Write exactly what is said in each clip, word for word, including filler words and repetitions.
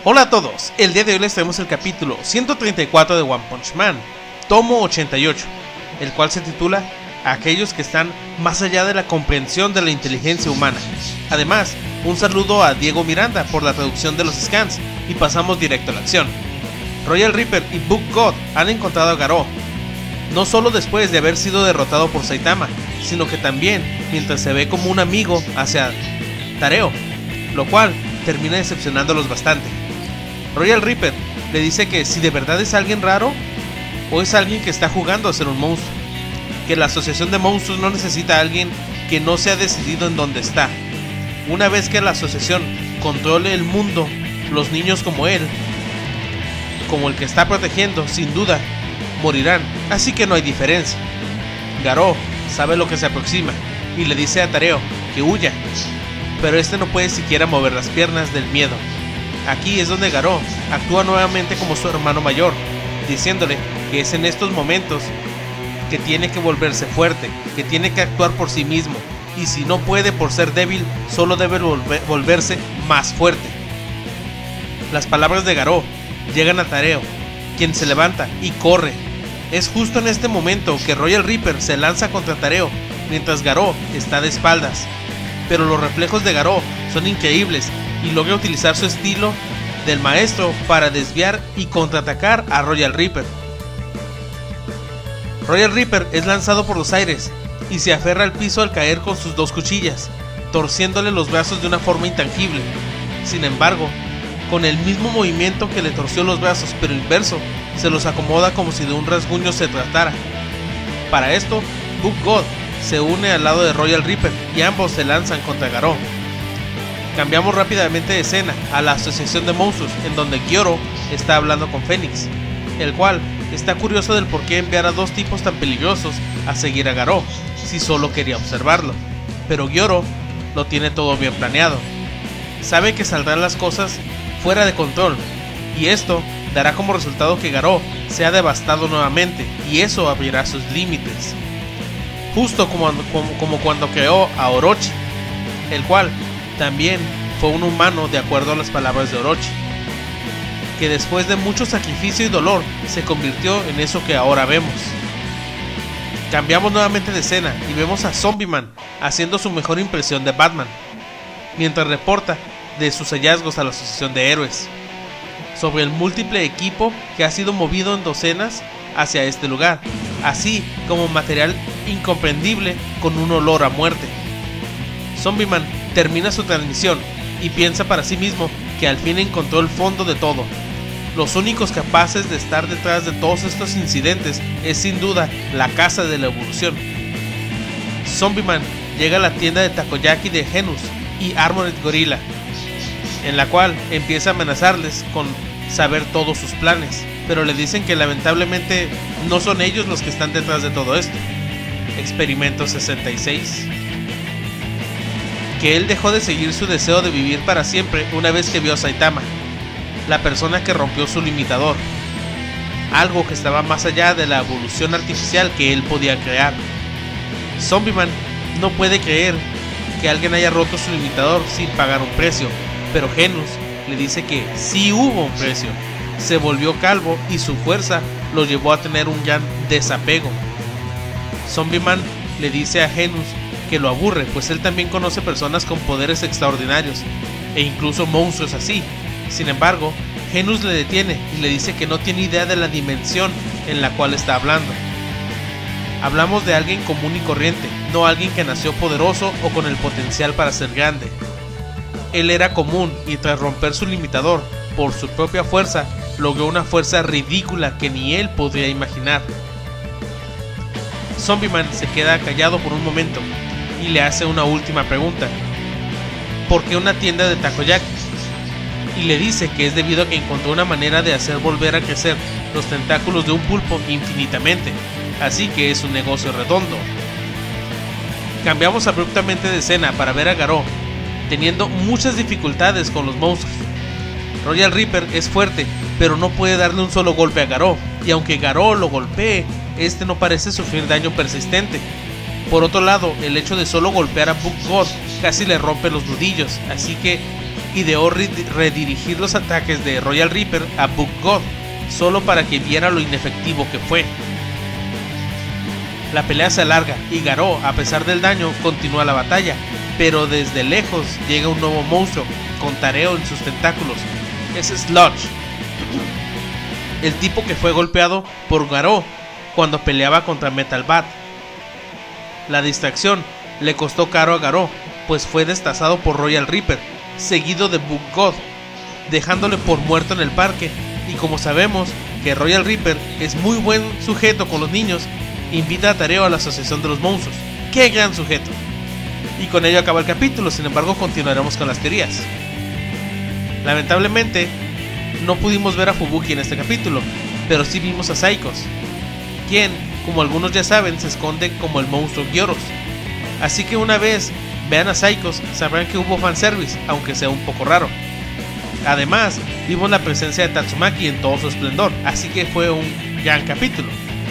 Hola a todos, el día de hoy les traemos el capítulo ciento treinta y cuatro de One Punch Man, tomo ochenta y ocho, el cual se titula Aquellos que están más allá de la comprensión de la inteligencia humana. Además, un saludo a Diego Miranda por la traducción de los scans, y pasamos directo a la acción. Royal Reaper y Book God han encontrado a Garou, no solo después de haber sido derrotado por Saitama, sino que también mientras se ve como un amigo hacia Tareo, lo cual termina decepcionándolos bastante. Royal Reaper le dice que si de verdad es alguien raro o es alguien que está jugando a ser un monstruo, que la asociación de monstruos no necesita a alguien que no se ha decidido en dónde está. Una vez que la asociación controle el mundo, los niños como él, como el que está protegiendo, sin duda morirán, así que no hay diferencia. Garou sabe lo que se aproxima y le dice a Tareo que huya, pero este no puede siquiera mover las piernas del miedo. Aquí es donde Garou actúa nuevamente como su hermano mayor, diciéndole que es en estos momentos que tiene que volverse fuerte, que tiene que actuar por sí mismo, y si no puede por ser débil, solo debe volver, volverse más fuerte. Las palabras de Garou llegan a Tareo, quien se levanta y corre. Es justo en este momento que Royal Reaper se lanza contra Tareo, mientras Garou está de espaldas, pero los reflejos de Garou son increíbles y logra utilizar su estilo del maestro para desviar y contraatacar a Royal Reaper. Royal Reaper es lanzado por los aires y se aferra al piso al caer con sus dos cuchillas, torciéndole los brazos de una forma intangible. Sin embargo, con el mismo movimiento que le torció los brazos pero inverso, se los acomoda como si de un rasguño se tratara. Para esto, Book God se une al lado de Royal Reaper y ambos se lanzan contra Garou. Cambiamos rápidamente de escena a la asociación de monstruos, en donde Gyoro está hablando con Fénix, el cual está curioso del por qué enviar a dos tipos tan peligrosos a seguir a Garou, si solo quería observarlo. Pero Gyoro lo tiene todo bien planeado. Sabe que saldrán las cosas fuera de control, y esto dará como resultado que Garou sea devastado nuevamente, y eso abrirá sus límites. Justo como, como, como cuando creó a Orochi, el cual también fue un humano de acuerdo a las palabras de Orochi, que después de mucho sacrificio y dolor se convirtió en eso que ahora vemos. Cambiamos nuevamente de escena y vemos a Zombie Man haciendo su mejor impresión de Batman, mientras reporta de sus hallazgos a la asociación de héroes, sobre el múltiple equipo que ha sido movido en docenas hacia este lugar, así como material incomprendible con un olor a muerte. Zombie Man termina su transmisión y piensa para sí mismo que al fin encontró el fondo de todo. Los únicos capaces de estar detrás de todos estos incidentes es sin duda la Casa de la Evolución. Zombie Man llega a la tienda de takoyaki de Genus y Armored Gorilla, en la cual empieza a amenazarles con saber todos sus planes, pero le dicen que lamentablemente no son ellos los que están detrás de todo esto. Experimento sesenta y seis. Que él dejó de seguir su deseo de vivir para siempre una vez que vio a Saitama, la persona que rompió su limitador, algo que estaba más allá de la evolución artificial que él podía crear. Zombie Man no puede creer que alguien haya roto su limitador sin pagar un precio, pero Genus le dice que sí hubo un precio. Se volvió calvo y su fuerza lo llevó a tener un gran desapego. Zombie Man le dice a Genus que lo aburre, pues él también conoce personas con poderes extraordinarios e incluso monstruos así. Sin embargo, Genus le detiene y le dice que no tiene idea de la dimensión en la cual está hablando. Hablamos de alguien común y corriente, no alguien que nació poderoso o con el potencial para ser grande. Él era común y tras romper su limitador, por su propia fuerza, logró una fuerza ridícula que ni él podría imaginar. Zombie Man se queda callado por un momento y le hace una última pregunta: ¿por qué una tienda de takoyaki? Y le dice que es debido a que encontró una manera de hacer volver a crecer los tentáculos de un pulpo infinitamente, así que es un negocio redondo. Cambiamos abruptamente de escena para ver a Garou teniendo muchas dificultades con los monstruos. Royal Reaper es fuerte, pero no puede darle un solo golpe a Garou, y aunque Garou lo golpee, este no parece sufrir daño persistente. Por otro lado, el hecho de solo golpear a Book God casi le rompe los nudillos, así que ideó redirigir los ataques de Royal Reaper a Bug God, solo para que viera lo inefectivo que fue. La pelea se alarga y Garou, a pesar del daño, continúa la batalla, pero desde lejos llega un nuevo monstruo con tareo en sus tentáculos. Es Sludge, el tipo que fue golpeado por Garou cuando peleaba contra Metal Bat. La distracción le costó caro a Garou, pues fue destazado por Royal Reaper, seguido de Bug God, dejándole por muerto en el parque. Y como sabemos que Royal Reaper es muy buen sujeto con los niños, invita a Tareo a la Asociación de los Monstruos. ¡Qué gran sujeto! Y con ello acaba el capítulo, sin embargo continuaremos con las teorías. Lamentablemente, no pudimos ver a Fubuki en este capítulo, pero sí vimos a Psychos, quien, como algunos ya saben, se esconde como el monstruo Gyoros. Así que una vez vean a Psychos, sabrán que hubo fanservice, aunque sea un poco raro. Además, vimos la presencia de Tatsumaki en todo su esplendor, así que fue un gran capítulo.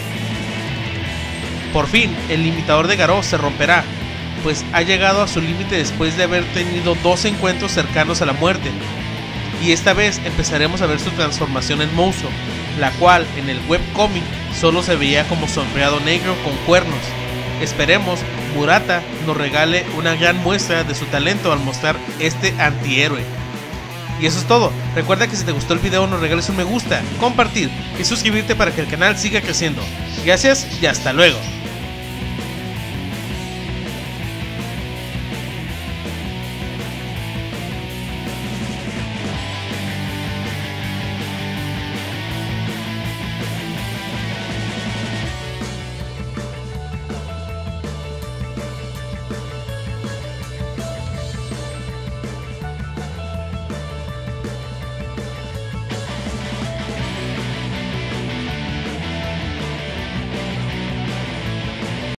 Por fin, el limitador de Garou se romperá, pues ha llegado a su límite después de haber tenido dos encuentros cercanos a la muerte. Y esta vez empezaremos a ver su transformación en monstruo, la cual en el webcomic solo se veía como sombreado negro con cuernos. Esperemos Murata nos regale una gran muestra de su talento al mostrar este antihéroe. Y eso es todo. Recuerda que si te gustó el video nos regales un me gusta, compartir y suscribirte para que el canal siga creciendo. Gracias y hasta luego.